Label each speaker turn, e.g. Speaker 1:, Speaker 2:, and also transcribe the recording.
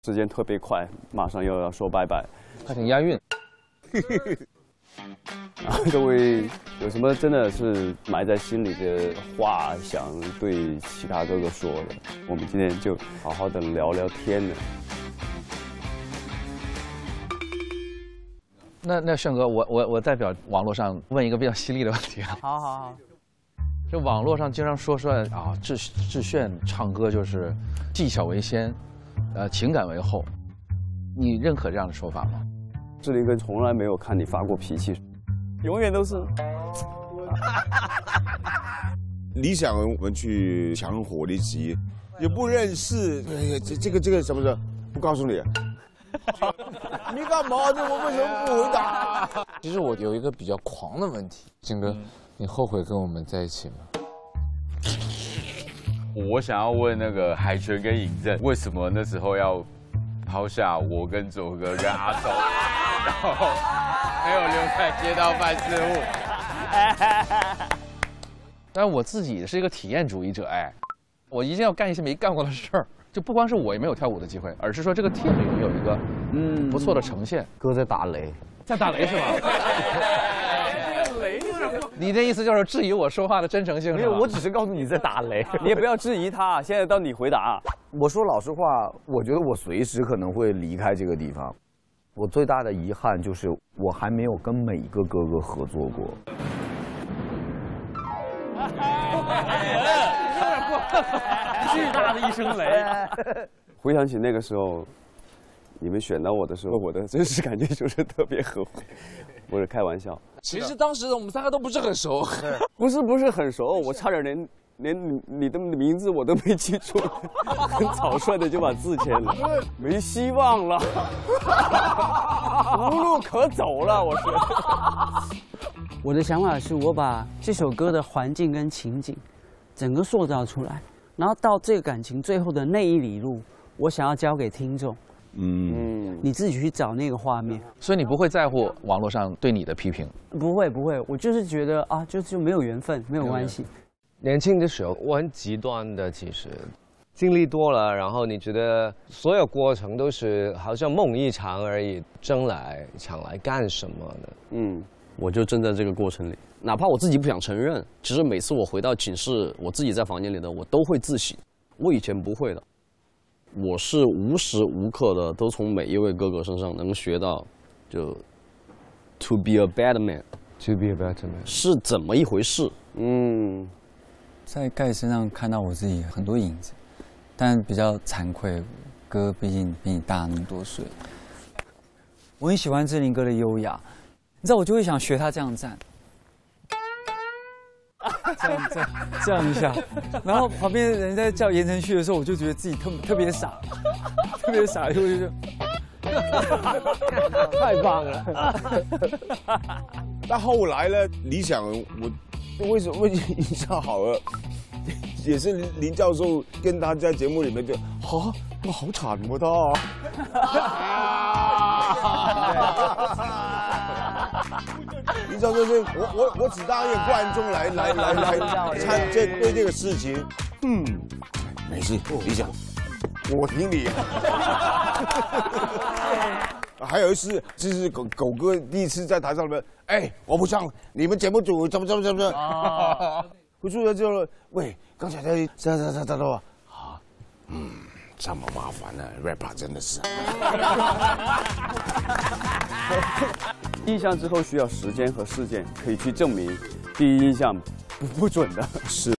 Speaker 1: 时间特别快，马上又要说拜拜，
Speaker 2: 还挺押韵。
Speaker 1: 啊，各位有什么真的是埋在心里的话想对其他哥哥说的？我们今天就好好的聊聊天呢。
Speaker 2: 那炫哥，我代表网络上问一个比较犀利的问题啊。
Speaker 3: 好。
Speaker 2: 这网络上经常说啊，志炫唱歌就是技巧为先，情感为后，你认可这样的说法吗？
Speaker 1: 志林哥从来没有看你发过脾气，永远都是。
Speaker 4: 理想我们去抢火的急，也不认识，这个什么的，不告诉你。你干嘛？我为什么不回答？
Speaker 5: 其实我有一个比较狂的问题，景哥，你后悔跟我们在一起吗？
Speaker 6: 我想要问那个海泉跟尹正，为什么那时候要抛下我跟左哥跟阿周，然后没有留在街道办事务？
Speaker 2: 但我自己是一个体验主义者，我一定要干一些没干过的事儿。就不光是我也没有跳舞的机会，而是说这个 team 里面有一个不错的呈现。
Speaker 3: 哥在打雷，
Speaker 2: 在打雷是吗？你的意思就是质疑我说话的真诚性？
Speaker 3: 没有，我只是告诉你在打雷，
Speaker 1: 你也不要质疑他。现在到你回答。
Speaker 3: 我说老实话，我觉得我随时可能会离开这个地方。我最大的遗憾就是我还没有跟每一个哥哥合作过。
Speaker 1: 巨大的一声雷。回想起那个时候，你们选到我的时候，我的真实感觉就是特别后悔。不是开玩笑。
Speaker 5: 其实当时我们三个都不是很熟。
Speaker 1: 不是很熟，我差点连你的名字我都没记住，很草率的就把字签了，没希望了，无路可走了。
Speaker 7: 我的想法是我把这首歌的环境跟情景整个塑造出来，然后到这个感情最后的那一里路，我想要交给听众。你自己去找那个画面。
Speaker 2: 所以你不会在乎网络上对你的批评？
Speaker 7: 不会，我就是觉得啊，就没有缘分，没有关系。
Speaker 8: 年轻的时候我很极端的，其实经历多了，然后你觉得所有过程都是好像梦一场而已，争来抢来干什么呢？
Speaker 9: 我就正在这个过程里，哪怕我自己不想承认，其实每次我回到寝室，我自己在房间里的，我都会自省。我以前不会的，我是无时无刻的都从每一位哥哥身上能学到，就 to be a better man，to
Speaker 8: be a better man
Speaker 9: 是怎么一回事？
Speaker 10: 在盖身上看到我自己很多影子，但比较惭愧，哥毕竟比你大那么多岁。我很喜欢志玲哥的优雅，你知道我就会想学他这样站，这样一下，然后旁边人在叫言承旭的时候，我就觉得自己特别傻，特别傻，就觉得
Speaker 8: 太棒了。
Speaker 4: 但后来呢，理想我为什么印象好了？也是林教授跟他在节目里面就我好慘喎他。林教授是我只当一个观众来参对这个事情，没事，理想，我挺你。还有一次，就是狗哥第一次在台上面，我不上你们节目组怎么？我出来之后，喂，刚才在这么麻烦的 rapper 真的是。
Speaker 1: 印象之后需要时间和事件可以去证明第一印象不准的。是。